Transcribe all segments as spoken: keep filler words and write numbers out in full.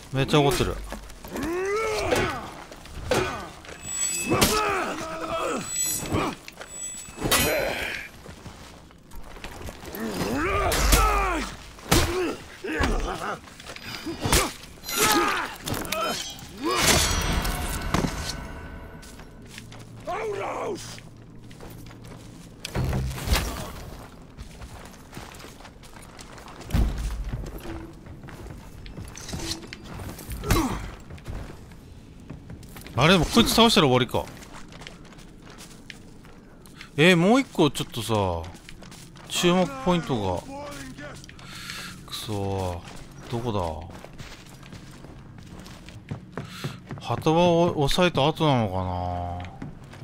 めっちゃ怒ってる。あれでもこいつ倒したら終わりか。えー、もう一個ちょっとさ注目ポイントがくそー、どこだ。旗場を押さえた後なのか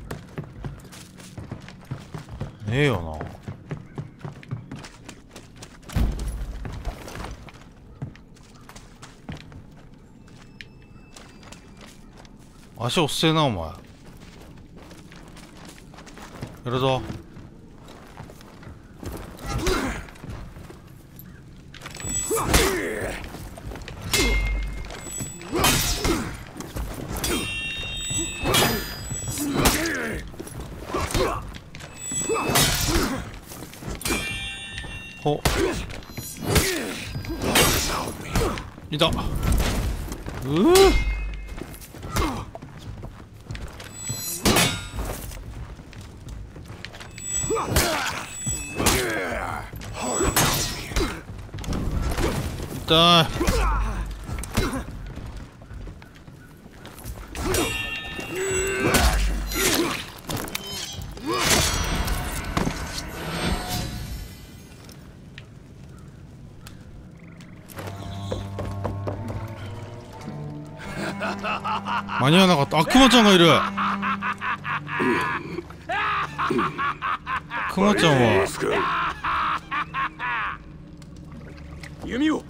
な。ねえよな。足押せえなお前。やるぞ。ほいた。うう痛い。間に合わなかった。あ、クマちゃんがいる。クマちゃんは弓を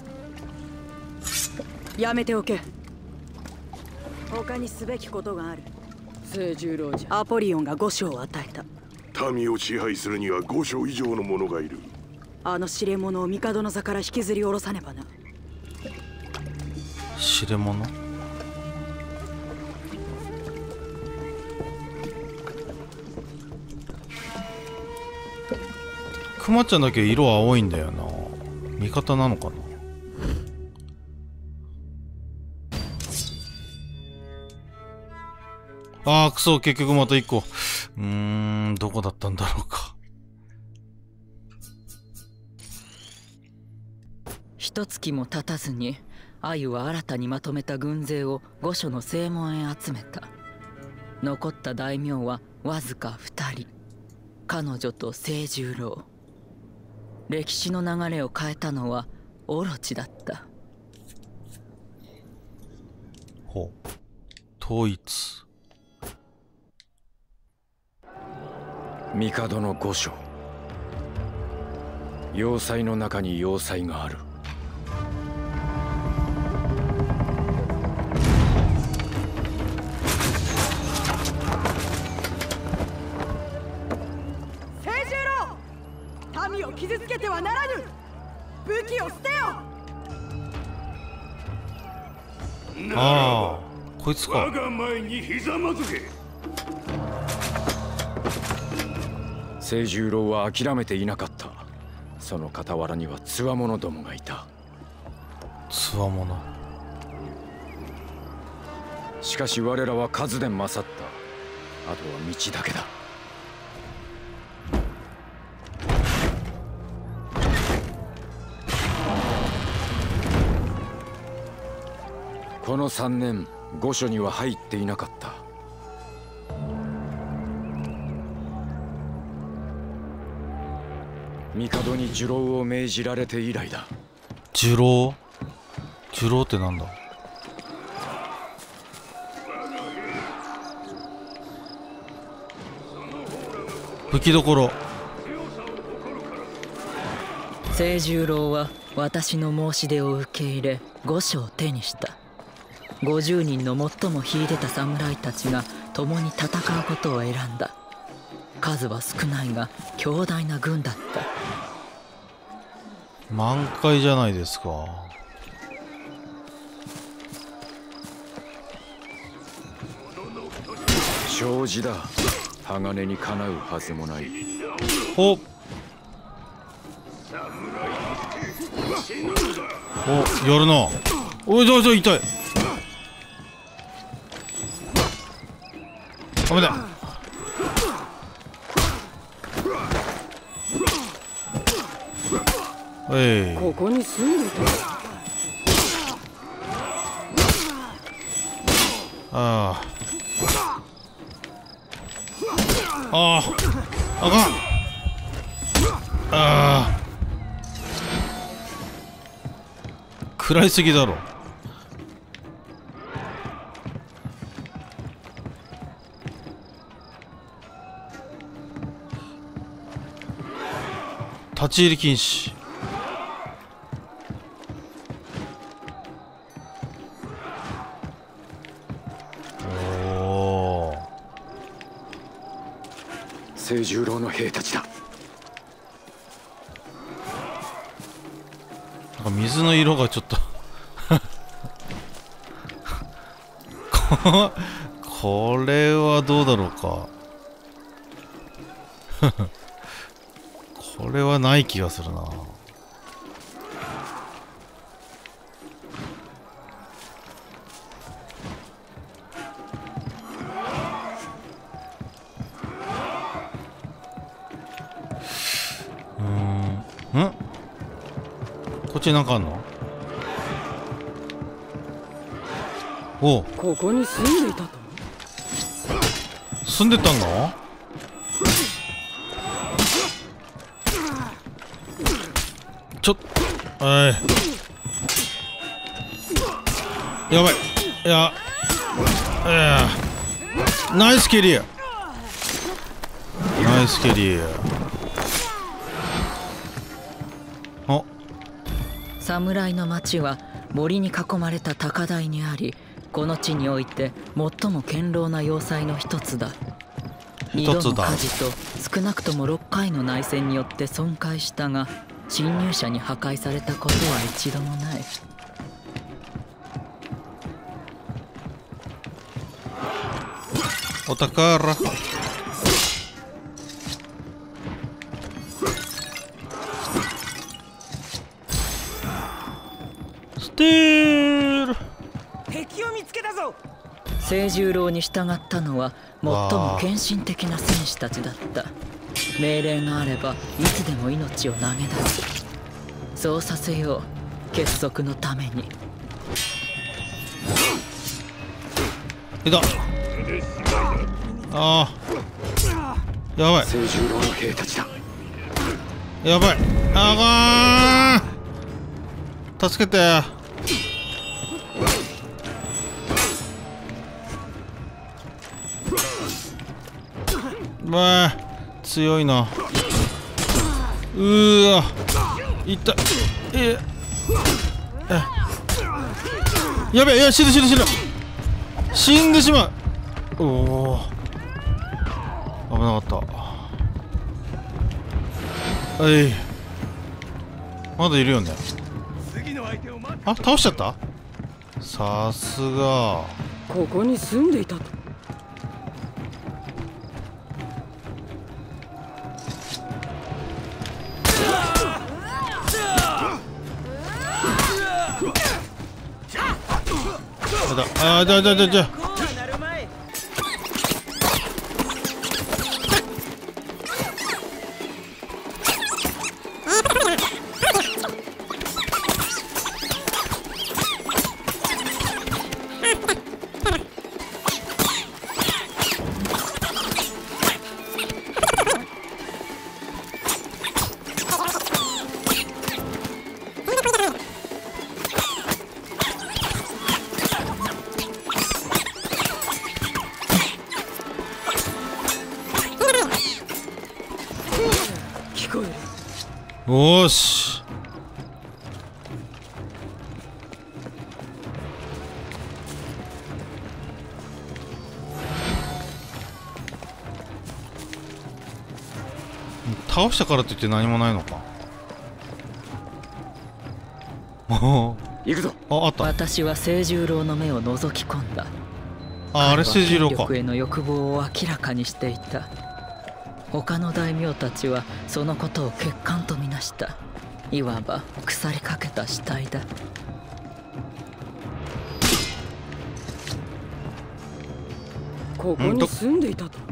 やめておけ。他にすべきことがある。聖十郎じゃ。アポリオンが五章を与えた。民を支配するには五章以上の者がいる。 あの知れ者を帝の座から引きずり下ろさねばな。 知れ者？クマちゃんだけ色青いんだよな。味方なのかな。あーくそ、結局また一個。うーん、どこだったんだろうか。 一月も経たずに鮎は新たにまとめた軍勢を御所の正門へ集めた。残った大名はわずか二人。彼女と聖十郎。歴史の流れを変えたのはオロチだった。 ほう。統一。 帝の御所。要塞の中に要塞がある。 聖十郎、民を傷つけてはならぬ。武器を捨てよ。 ああ、こいつか。 我が前にひざまずけ。 聖十郎は諦めていなかった。その傍らにはつわものどもがいた。 つわもの。 しかし我らは数で勝った。あとは道だけだ。この三年御所には入っていなかった。帝に受老を命じられて以来だ。 受老？受老ってなんだ？武器どころ。 聖十郎は私の申し出を受け入れ御所を手にした。ごじゅうにんの最も秀でた侍たちが共に戦うことを選んだ。数は少ないが強大な軍だった。 満開じゃないですか。 障子だ。鋼にかなうはずもない。 おお、やるな。おい、どうぞ、痛い。ダメだ。えい、 ここに住んでた。 ああああ、あかん。ああ、食らいすぎだろ。立ち入り禁止。おお、 清十郎の兵たちだ。 なんか水の色がちょっとここれはどうだろうかこれはない気がするな。うーん、ん？こっちになんかあんの？おう、 ここに住んでいたと。 住んでたの？ちょっ、おい、やばい。いや、いや、ナイスケリア、ナイスケリア。あ、 侍の町は森に囲まれた高台にあり、この地において最も堅牢な要塞の一つだ。二度の火事と少なくともろっかいの内戦によって損壊したが、侵入者に破壊されたことは一度もない。 お宝。ステール。 敵を見つけたぞ。 清十郎に従ったのは最も献身的な戦士たちだった。命令があればいつでも命を投げ出す。そうさせよう、結束のために。 いた。ああ、やばい。 清十郎の兵たちだ。 やばい。あかん、助けて。まあ強いな。うーわ、いった。ええ、やべえ、いや、死ぬ死ぬ死ぬ、死んでしまう。おお、危なかった。はい、まだいるよね。あ、倒しちゃった。さすが。 ここに住んでいたと。 ああ、じゃあじゃあじゃあじゃあ。よし、倒したからといって何もないのか。 行くぞ。 あ、あった。 私は清十郎の目を覗き込んだ。 ああれ清十郎か。 権力への欲望を明らかにしていた。他の大名たちはそのことを欠陥とみなした。いわば腐りかけた死体だ。 ここに住んでいたと。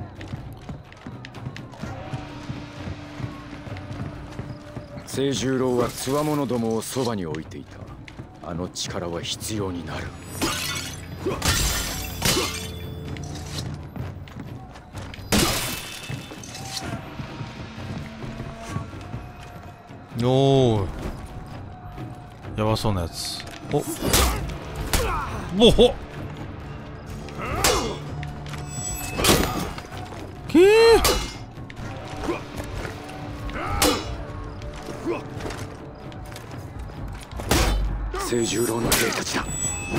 清十郎はつわものどもをそばに置いていた。あの力は必要になる。 おー、やばそうなやつ。おおほけー。 清十郎の兵たちだ。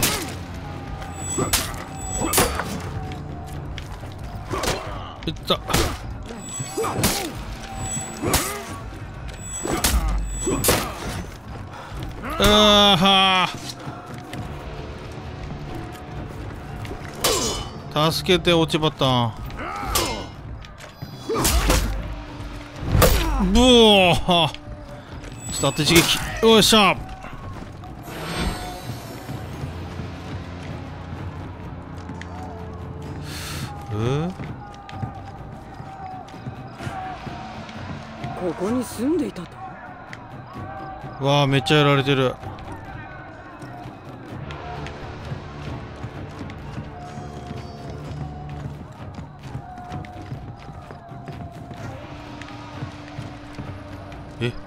いった。ああ、助けて落ちバタン。ブオー、ちょっと当て刺激。よっしゃ。えー、 ここに住んでいたと。 わあ、めっちゃやられてる。え、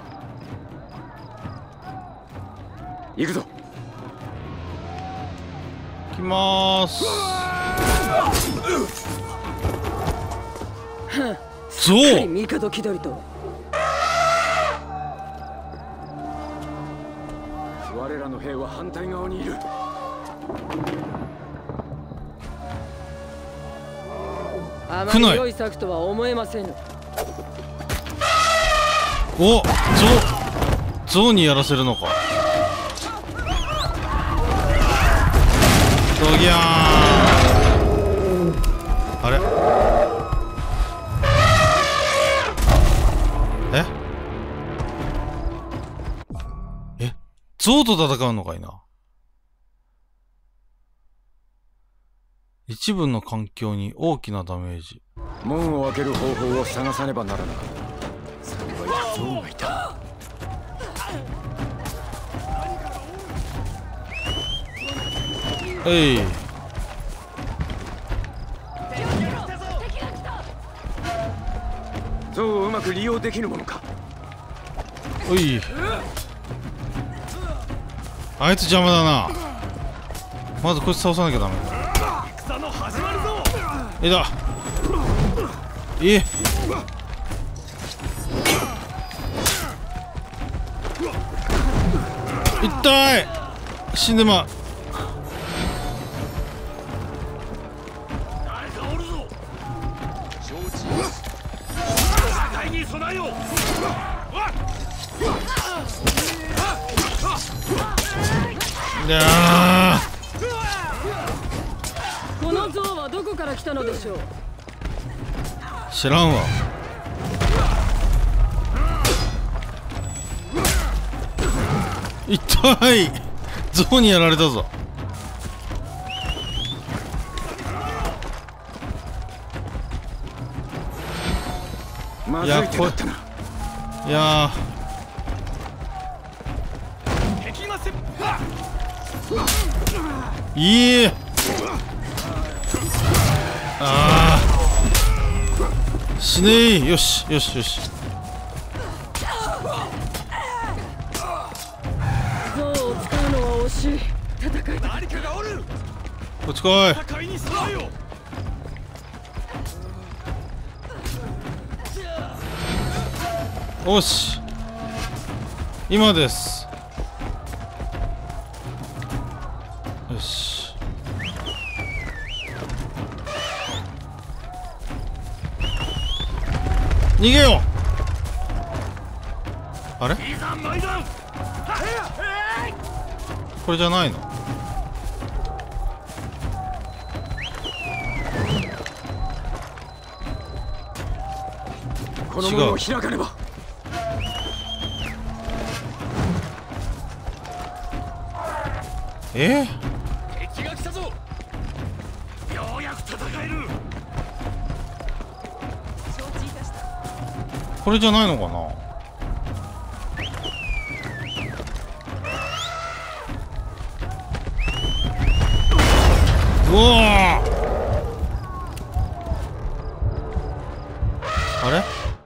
行くぞ。 行きまーす。ゾウ。 帝気取りと。 我らの兵は反対側にいる。 あまり良い策とは思えませぬ。 お、ゾウ、ゾウにやらせるのか。ドギャーン。あれ、ええ、ゾウと戦うのかいな。一部の環境に大きなダメージ。 門を開ける方法を探さねばならなかった。幸いゾウがいた。 えい。 ゾウをうまく利用できるものか。 おい、あいつ邪魔だな。まずこいつ倒さなきゃダメだ。えだ、え、痛い、死んでまう。いやこの像はどこから来たのでしょう。 知らんわ。痛い、ゾウにやられたぞ。 まずい手だったな。 いやー、いい、ああ、死ねー。よしよしよし。 像を使うのは惜しい。戦いだ。誰かがおる。 こっち来い。 戦いに備えよ。 よし、今です。よし、逃げよう。あれ、これじゃないの。 この門を開かねば。 え敵が来たぞ。ようやく戦える。承知いたした。 これじゃないのかな。うわー、あれ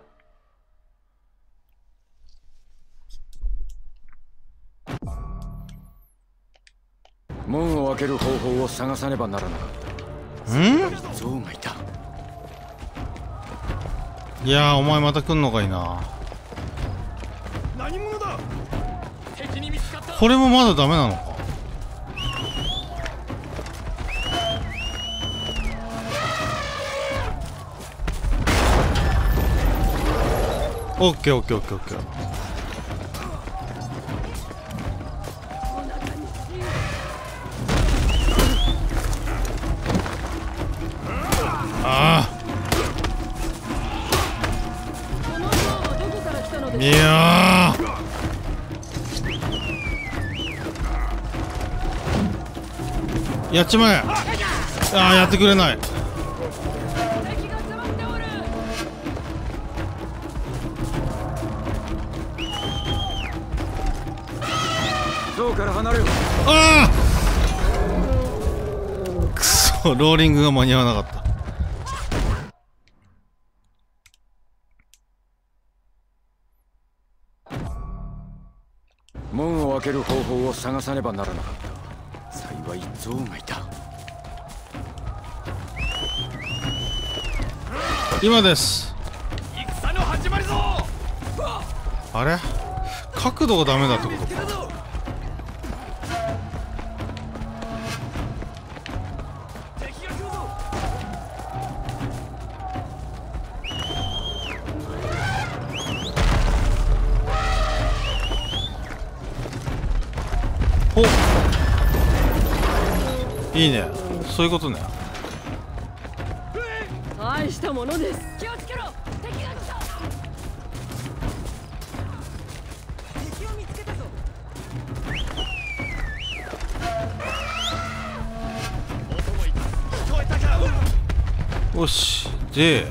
門を開ける方法を探さねばならなかった。 ん象がいた。 いやー、お前また来んのかいな。 何者だ。敵に見つかった。 これもまだダメなのか。オッケーオッケーオッケーオッケー。ああ、いやー、やっちまえ。ああ、やってくれない。 象から離れろ。 ああ、くそ、ローリングが間に合わなかった。 門を開ける方法を探さねばならなかった。幸い象がいた。 今です。 戦の始まりぞ。 あれ、角度がダメだってことか。 敵が来るぞ。 お、いいね、そういうことね。 大したものです。 気をつけろ。敵が来た。敵を見つけたぞ。音もいた。聞こえたか。 よし、で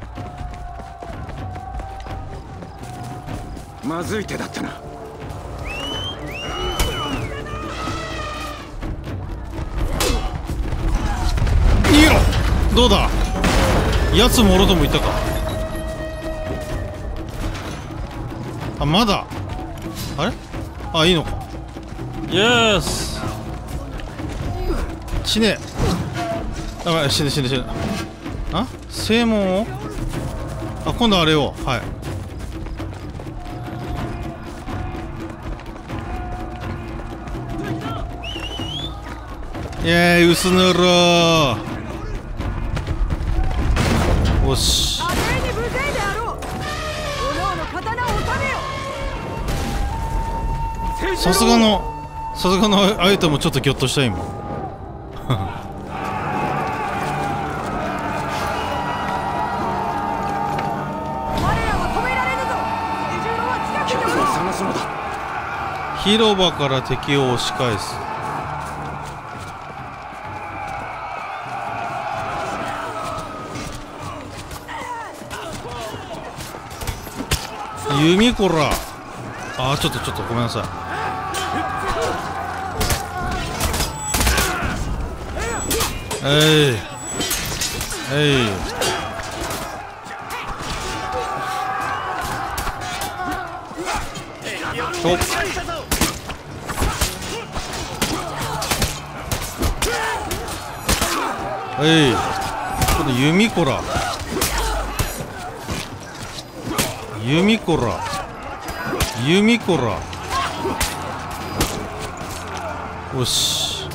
まずい手だったな。 いいよ。どうだ、やつもろともいたか。あ、まだあれ、あ、いいのか。イエス。死ね。やばい、死ね死ね死ね。あ、正門を、あ、今度あれを、はい。イエーイ、薄塗ろー。よし、 阿部に無勢であろう。おのおの刀を収めよ。 さすがのさすがのアイテムもちょっとギョッとした今。 我らは止められるぞ。二重のは近くにおろう。 探すのだ。 広場から敵を押し返す。弓こら。あー、ちょっとちょっとごめんなさい。えいえい、おっ、えい、この弓こら、弓こら、弓こら。よし、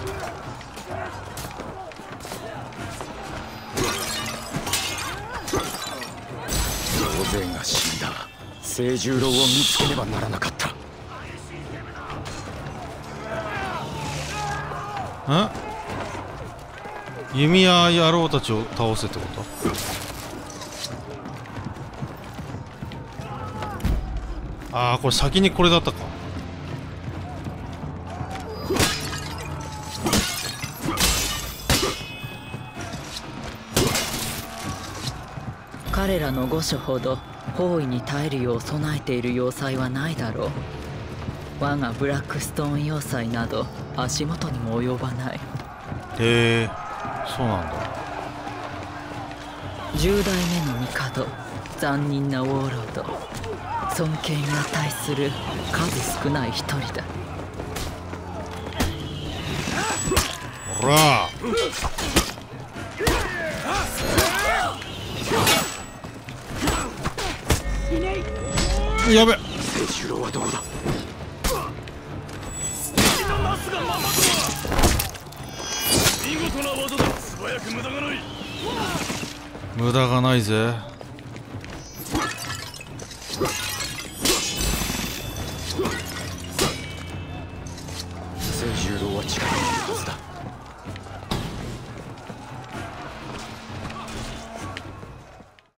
大勢が死んだ。清十郎を見つけねばならなかった。 ん、弓矢野郎たちを倒せってこと。 ああ、これ先にこれだったか。 彼らの御所ほど包囲に耐えるよう備えている要塞はないだろう。我がブラックストーン要塞など足元にも及ばない。 へえ、そうなんだ。 十代目の帝、残忍なウォーロード、尊敬に値する数少ない一人だ。 ほらやべ。 清十郎はどこだ。 なすがままとは見事な技だ。素早く無駄がない。 無駄がないぜ。 清十郎は近くにいるはずだ。